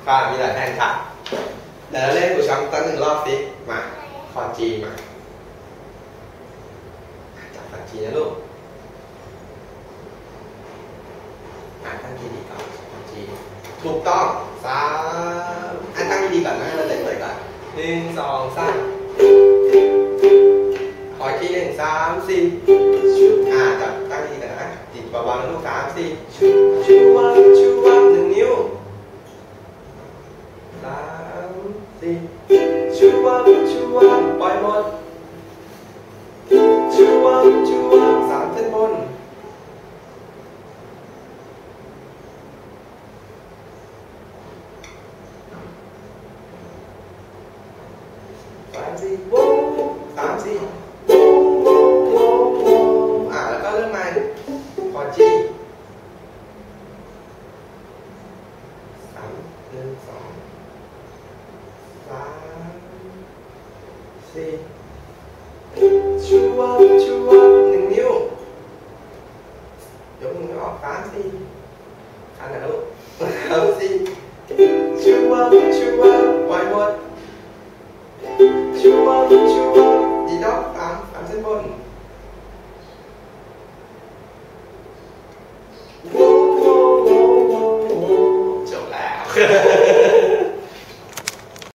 ค่ะมีหลายแผ่นค่ะเดี๋ยวเราเล่นกูช้ำตั้ง1 รอบสิมาคอร์ดจีมาจับคอร์ดจีนะลูกตั้งดีๆก่อนคอร์ดจีถูกต้องตั้งดีๆก่อนนะเราเล่นเลยก่อน1 2 3ขออีกที1 3 4จับตั้งดีกันนะติดเบาๆนะลูก3 4ชูวับ1 นิ้ว3 4ชูวับปล่อยหมดชูวับ3 เส้นบน3 4วง3 4แล้วก็เริ่มใหม่คอร์ดจี1 2 3 4ชูวับ1 นิ้วยกมือออก3 4ขันนะลูก3 4ชูวับปล่อยหมดชูวับดีด็อก3 เส้นบนจบแล้ว